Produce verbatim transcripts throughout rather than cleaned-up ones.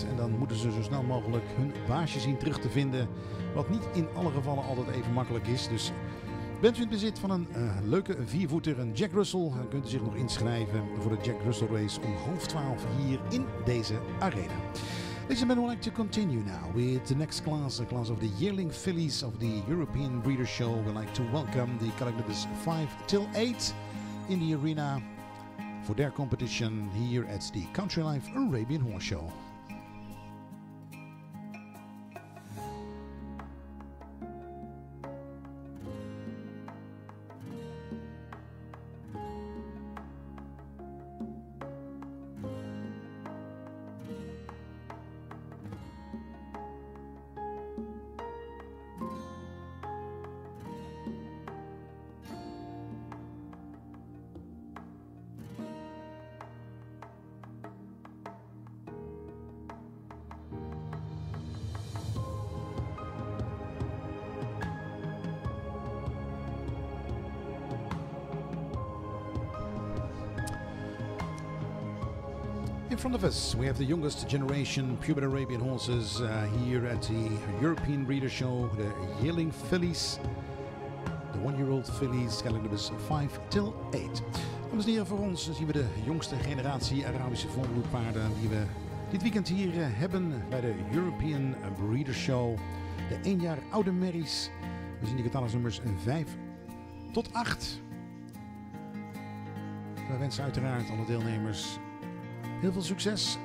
tijd. En dan moeten ze zo snel mogelijk hun baasje zien terug te vinden. Wat niet in alle gevallen altijd even makkelijk is. Dus bent u in bezit van een uh, leuke viervoeter, een Jack Russell, dan kunt u zich nog inschrijven voor de Jack Russell Race om half twaalf hier in deze arena. Ladies and gentlemen, we'd like to continue now with the next class, a class of the yearling fillies of the European Breeders' Show. We'd like to welcome the collector numbers five till eight in the arena for their competition here at the Country Life Arabian Horse Show. In front of us, we have the youngest generation purebred Arabian horses uh, here at the European Breeders' Show, the yearling fillies, the one-year-old fillies, calendar numbers five till eight. Dames en heren, voor ons zien we de jongste generatie Arabische volbloedpaarden die we dit weekend hier uh, hebben bij de European Breeders' Show. De één jaar oude merries. We zien de catalogsnummers vijf tot acht. We wensen uiteraard alle deelnemers heel veel succes.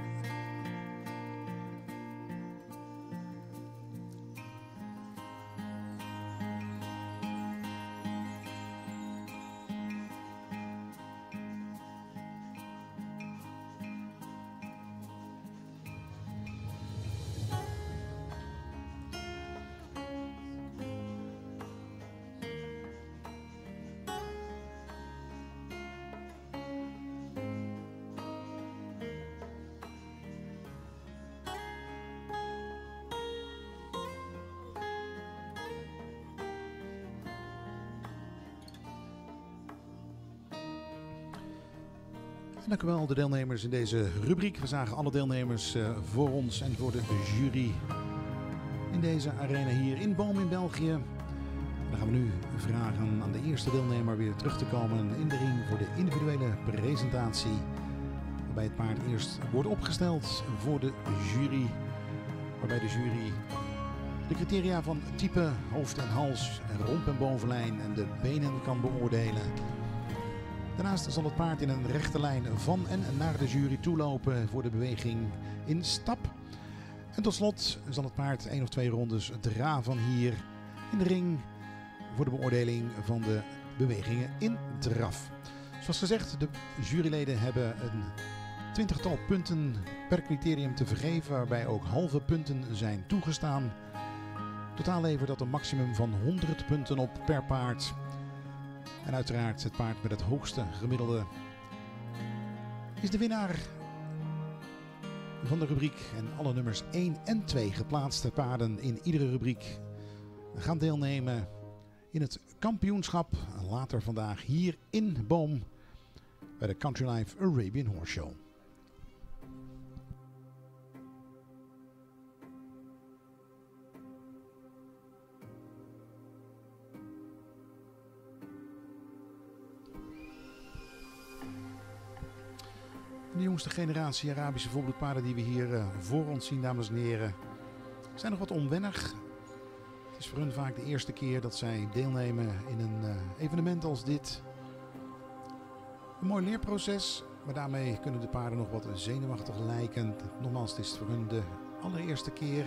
Dank u wel, de deelnemers in deze rubriek. We zagen alle deelnemers uh, voor ons en voor de jury in deze arena hier in Boom in België. En dan gaan we nu vragen aan de eerste deelnemer weer terug te komen in de ring voor de individuele presentatie. Waarbij het paard eerst wordt opgesteld voor de jury. Waarbij de jury de criteria van type, hoofd en hals, en romp en bovenlijn en de benen kan beoordelen. Daarnaast zal het paard in een rechte lijn van en naar de jury toelopen voor de beweging in stap. En tot slot zal het paard één of twee rondes draven hier in de ring voor de beoordeling van de bewegingen in draf. Zoals gezegd, de juryleden hebben een twintigtal punten per criterium te vergeven, waarbij ook halve punten zijn toegestaan. Totaal levert dat een maximum van honderd punten op per paard. En uiteraard het paard met het hoogste gemiddelde is de winnaar van de rubriek. En alle nummers één en twee geplaatste paarden in iedere rubriek gaan deelnemen in het kampioenschap. Later vandaag hier in Boom bij de Country Life Arabian Horse Show. De jongste generatie Arabische volbloedpaarden die we hier uh, voor ons zien, dames en heren, zijn nog wat onwennig. Het is voor hun vaak de eerste keer dat zij deelnemen in een uh, evenement als dit. Een mooi leerproces, maar daarmee kunnen de paarden nog wat zenuwachtig lijken. Nogmaals, het is voor hun de allereerste keer.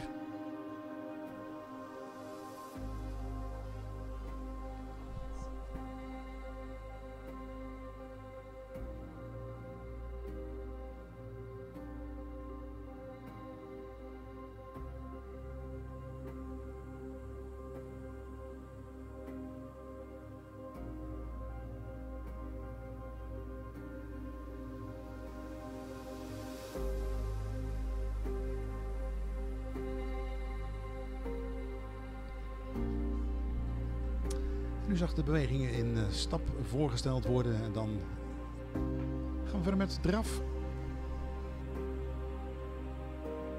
Nu zag de bewegingen in uh, stap voorgesteld worden en dan gaan we verder met draf.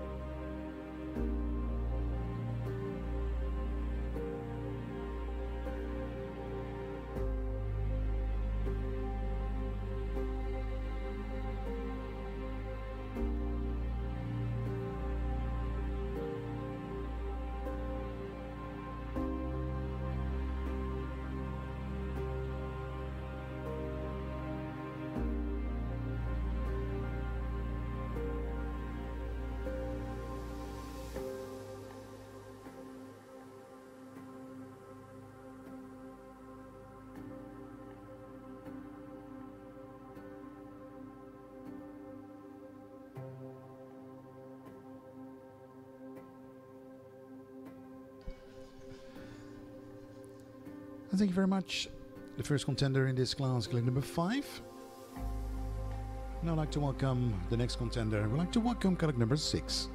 And thank you very much. The first contender in this class, click number five. Now I'd like to welcome the next contender. We'd like to welcome click number six.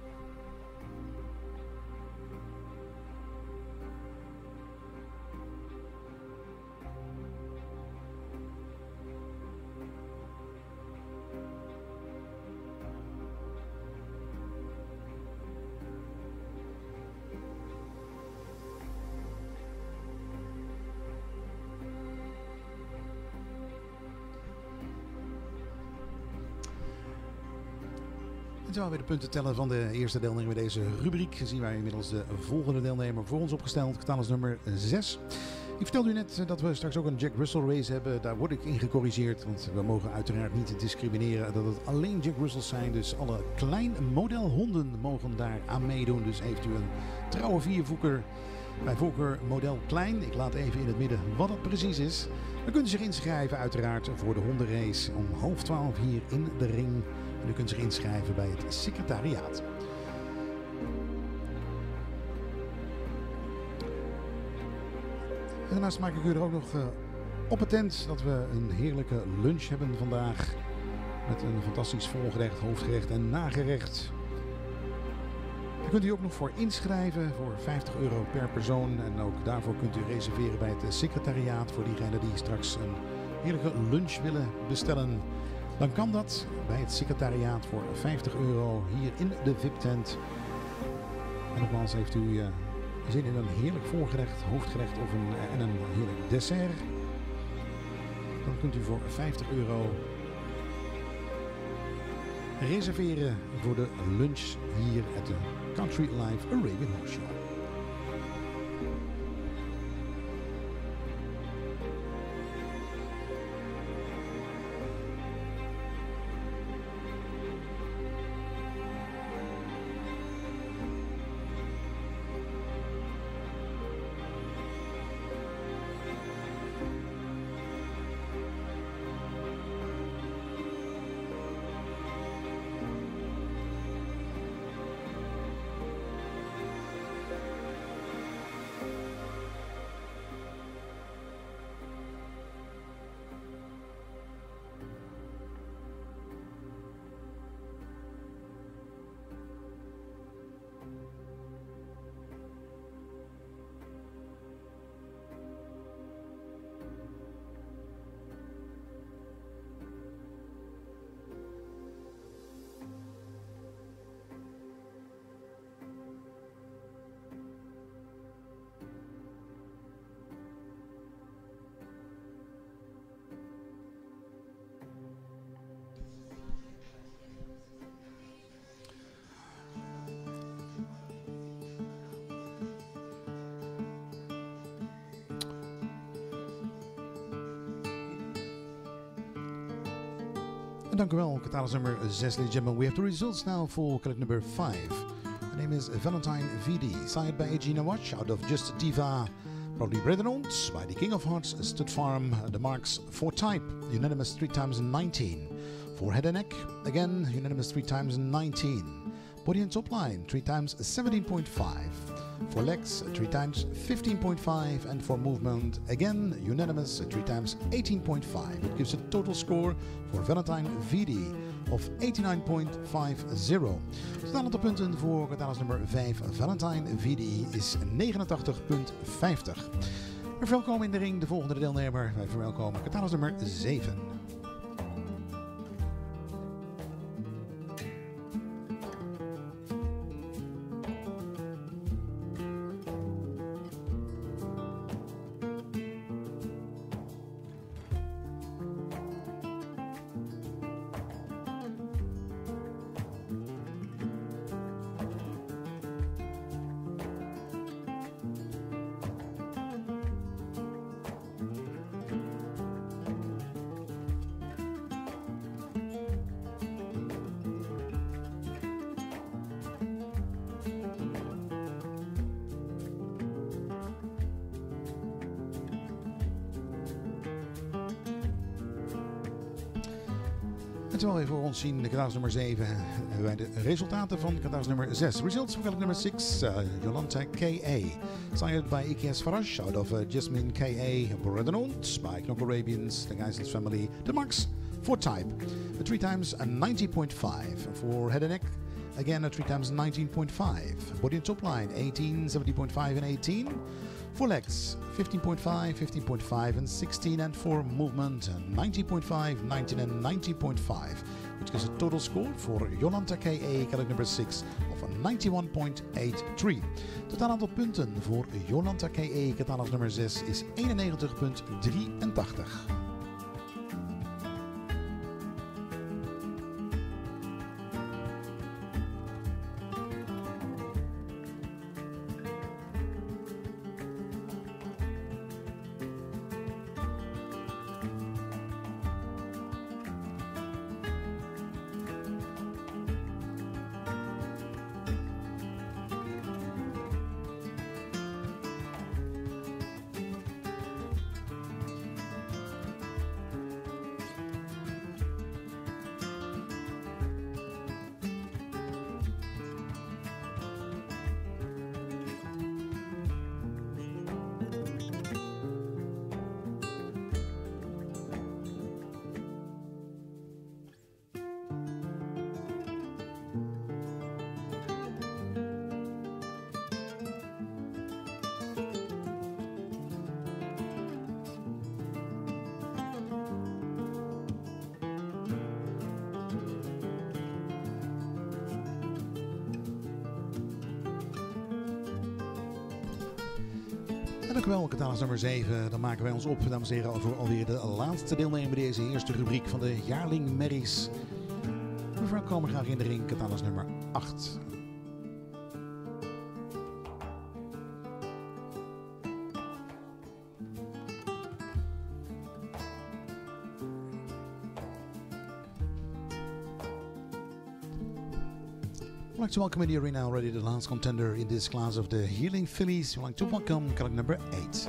En zo weer de punten tellen van de eerste deelnemer in deze rubriek. Zien wij inmiddels de volgende deelnemer voor ons opgesteld. Catalogus nummer zes. Ik vertelde u net dat we straks ook een Jack Russell race hebben. Daar word ik in gecorrigeerd. Want we mogen uiteraard niet discrimineren dat het alleen Jack Russells zijn. Dus alle klein modelhonden mogen daar aan meedoen. Dus heeft u een trouwe viervoeker bij voorkeur model klein. Ik laat even in het midden wat dat precies is. Dan kunt u zich inschrijven uiteraard voor de hondenrace om half twaalf hier in de ring. En u kunt zich inschrijven bij het secretariaat. En daarnaast maak ik u er ook nog uh, op attent dat we een heerlijke lunch hebben vandaag. Met een fantastisch volgerecht, hoofdgerecht en nagerecht. Daar kunt u ook nog voor inschrijven voor vijftig euro per persoon. En ook daarvoor kunt u reserveren bij het secretariaat voor diegenen die straks een heerlijke lunch willen bestellen. Dan kan dat bij het secretariaat voor vijftig euro hier in de V I P-tent. En nogmaals, heeft u uh, zin in een heerlijk voorgerecht, hoofdgerecht of een, uh, en een heerlijk dessert. Dan kunt u voor vijftig euro reserveren voor de lunch hier at de Country Life Arabian Horse Show. Dank u wel, catalogus nummer zes, ladies and gentlemen. We have the results now for collection number five. The name is Valentine V D, sired by Gina Watch out of Just Diva, probably bred and owned by the King of Hearts, Stud Farm. The marks for type, unanimous three times nineteen. For head and neck, again, unanimous three times nineteen. Body and top line, three times seventeen point five. For legs, three times fifteen point five. And for movement, again, unanimous, three times eighteen point five. It gives a total score for Valentine V D of eighty-nine point five zero. Totaal aantal punten voor catalogus nummer vijf, Valentine V D, is negenentachtig punt vijftig. We verwelkomen in de ring de volgende deelnemer. Wij verwelkomen catalogus nummer zeven. terwijl wij voor ons zien de catalogus nummer zeven, hebben wij de resultaten van catalogus nummer zes. Results for catalogus nummer zes, uh, Jolanta K A. Signed by Ikias Farage out of uh, Jasmine K A. Bredenoont by Knock Arabians, the Geisels family. The marks for type, uh, three times a ninety point five. For head and neck, again a three times nineteen point five. Body and top line, eighteen, seventeen point five and eighteen. For legs, fifteen point five, fifteen point five and sixteen, and for movement, nineteen point five, nineteen and nineteen point five, which gives a total score for Jolanta K A, catalogue number six, of ninety-one point eight three. Totaal aantal punten voor Jolanta K A, catalogue nummer zes, is eenennegentig komma drieëntachtig. En dank u wel, catalogus nummer zeven. Dan maken wij ons op, dames en heren, voor alweer de laatste deelnemer bij deze eerste rubriek van de Jaarling Merries. We verkomen graag in de ring, catalogus nummer acht. I'd like to welcome in the arena already the last contender in this class of the Healing Fillies. I'd like to welcome catalogue number eight.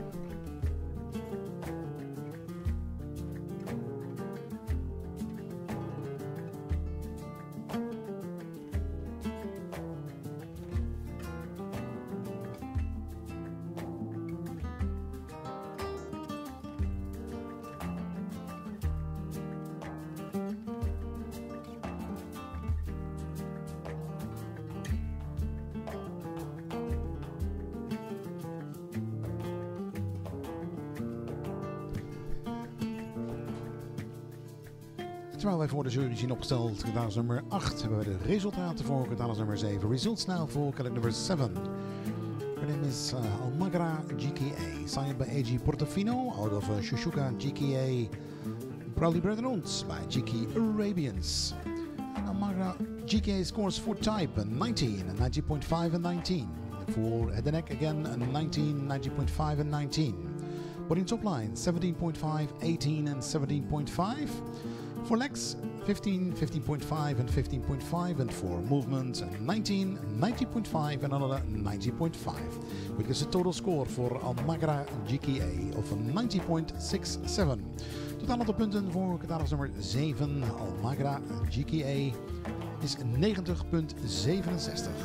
Terwijl wij voor de jury zien opgesteld catalogus nummer acht, hebben we de resultaten voor catalogus nummer zeven. Results now for catalogue number seven. Her name is uh, Almagra G K A, signed by A G Portofino out of uh, Shushuka G K A, proudly brethren by G K Arabians. And Almagra G K A scores for type nineteen, nineteen point five and nineteen. For head and neck again nineteen, nineteen point five and nineteen. Body and top line seventeen point five, eighteen and seventeen point five. For legs, fifteen, fifteen point five and fifteen point five, and for movement, nineteen, nineteen point five and another nineteen point five, which is a total score for Almagra G K A of ninety point six seven. Totaal aantal punten voor catalogus nummer zeven, Almagra G K A, is negentig komma zevenenzestig.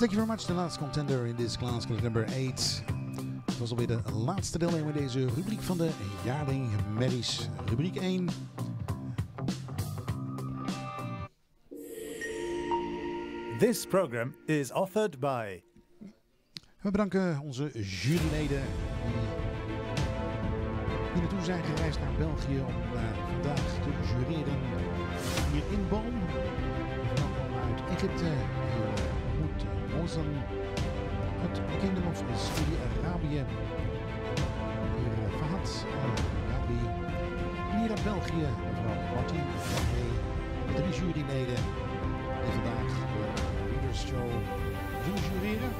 Thank you very much. The last contender in this class, class number eight. Het was alweer de laatste deelnemer in deze rubriek van de jaarling merries. Rubriek één. This program is offered by... We bedanken onze juryleden die hier naartoe zijn gereisd naar België om uh, vandaag te jureren hier in Boom. Welkom uit Egypte, hier Moed Mozen, uit de Kingdom of Saudi-Arabië, hier uh, Fahad Al-Gabi, en hier uit België mevrouw Martin met de juryleden die vandaag de Readers Show zullen jureren.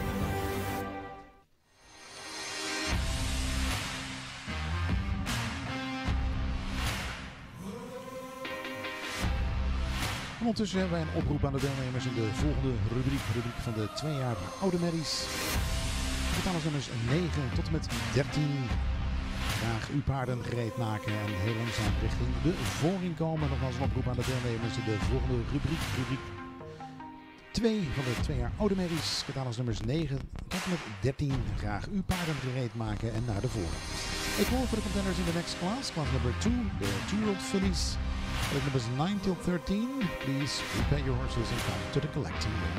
Ondertussen hebben wij een oproep aan de deelnemers in de volgende rubriek, rubriek van de twee jaar oude merries. Betalersnummers negen tot en met dertien. Graag uw paarden gereed maken en heel langzaam richting de vooring komen. Nogmaals een oproep aan de deelnemers in de volgende rubriek, rubriek twee van de twee jaar oude merries. Betalersnummers negen tot en met dertien. Graag uw paarden gereed maken en naar de vooring. Ik hoor voor de contenders in the next class, class number two, the two-year-old fillies. With numbers nine till thirteen, please prepare your horses and come to the collecting room.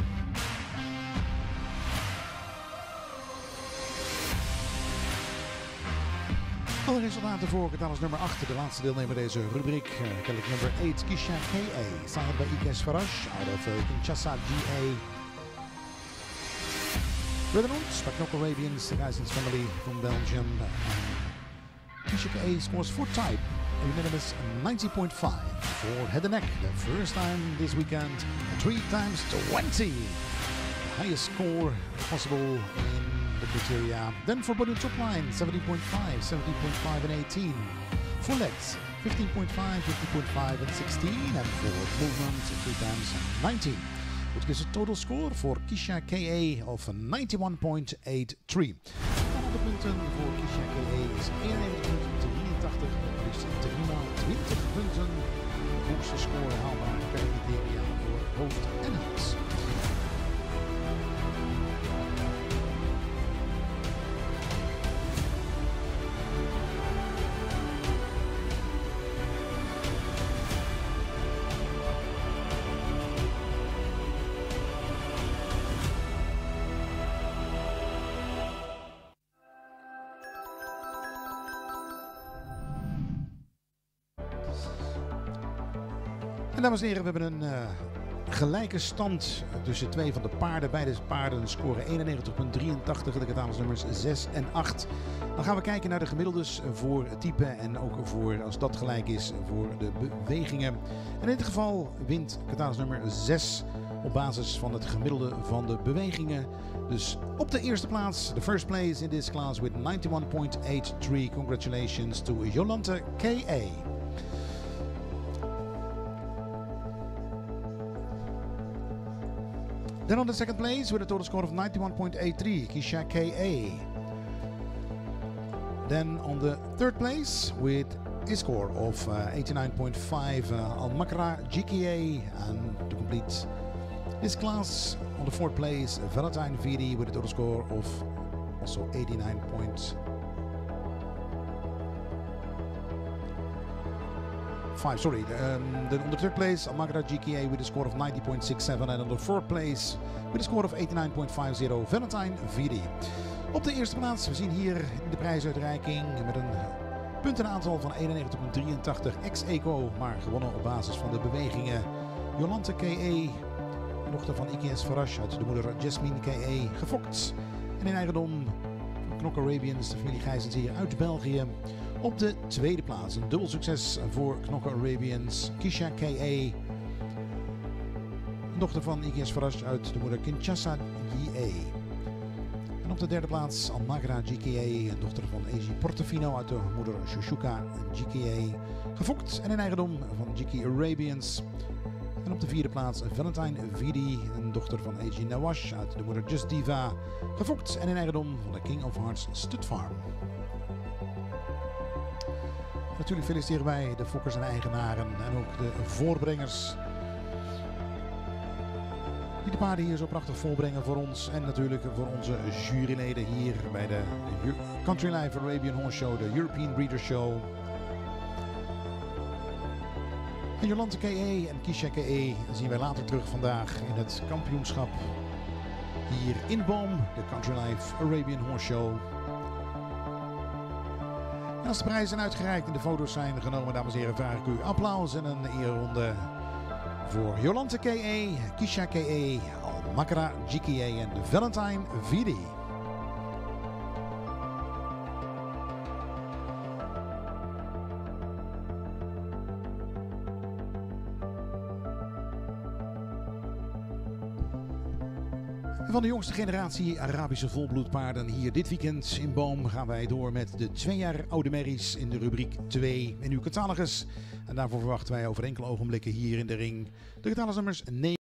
Alle resultaten voor catalogus nummer acht, de laatste deelnemer deze rubriek. Uh, catalogus nummer eight, Kisha K A, signed by Ikes Farash, out of uh, Kinshasa G A. Redenoons, by Knock Arabians, the Geisens family from Belgium. Uh, Kisha K A scores for type. Unanimous ninety point five for Head and Neck, the first time this weekend, three times twenty. The highest score possible in the criteria. Then for body top line, seventy point five, seventy point five and eighteen. For legs, fifteen point five, fifteen point five and sixteen. And for movement, three times nineteen. Which gives a total score for Kisha K A of ninety-one point eight three. De punten voor Kisha K A is eenennegentig punten drieëntachtig, dus driemaal twintig punten. Hoogste score haalbaar per criteria voor hoofd en hals. En dames en heren, we hebben een uh, gelijke stand tussen twee van de paarden. Beide paarden scoren eenennegentig komma drieëntachtig, de catalogsnummers zes en acht. Dan gaan we kijken naar de gemiddeldes voor type en ook voor, als dat gelijk is, voor de bewegingen. En in dit geval wint catalogsnummer zes op basis van het gemiddelde van de bewegingen. Dus op de eerste plaats, the first place in this class with ninety-one point eight three. Congratulations to Jolante K A. Then on the second place with a total score of ninety-one point eight three, Kisha K A. Then on the third place with a score of uh, eighty-nine point five, uh, Al Makra G K A. And to complete this class, on the fourth place, Valentine Vidi with a total score of also eighty-nine point five. Sorry, um, then on the third place, Amagra G K A with a score of ninety point six seven. And on the fourth place with a score of eighty-nine point five zero, Valentine Vidi. Op de eerste plaats, we zien hier in de prijsuitreiking met een puntenaantal van eenennegentig komma drieëntachtig ex-eco, maar gewonnen op basis van de bewegingen. Jolante K A, dochter van Ikes Farash uit de moeder Jasmine K A, gefokt. En in eigendom van Knock Arabians, de familie Geisens hier uit België. Op de tweede plaats, een dubbel succes voor Knock Arabians, Kisha K A. Dochter van Ikes Farash uit de moeder Kinshasa G A. En op de derde plaats Almagra G K A, een dochter van A G Portofino uit de moeder Shushuka G K A. Gefokt en in eigendom van G K Arabians. En op de vierde plaats Valentine Vidi, een dochter van A G Nawash uit de moeder Just Diva. Gefokt en in eigendom van de King of Hearts Stud Farm. Natuurlijk feliciteren wij de fokkers en eigenaren en ook de voorbrengers. Die de paarden hier zo prachtig volbrengen voor ons en natuurlijk voor onze juryleden hier bij de Country Life Arabian Horse Show, de European Breeder Show. En Jolante K E en Kisha K E zien wij later terug vandaag in het kampioenschap hier in Boom, de Country Life Arabian Horse Show. En als de prijzen zijn uitgereikt en de foto's zijn genomen, dames en heren, vraag ik u applaus en een eerronde voor Jolante K E, Kisha K E, Al-Makra G K A en Valentine Vidi. Van de jongste generatie Arabische volbloedpaarden hier dit weekend in Boom gaan wij door met de twee jaar oude merries in de rubriek twee in uw catalogus. En daarvoor verwachten wij over enkele ogenblikken hier in de ring de catalogusnummers negen.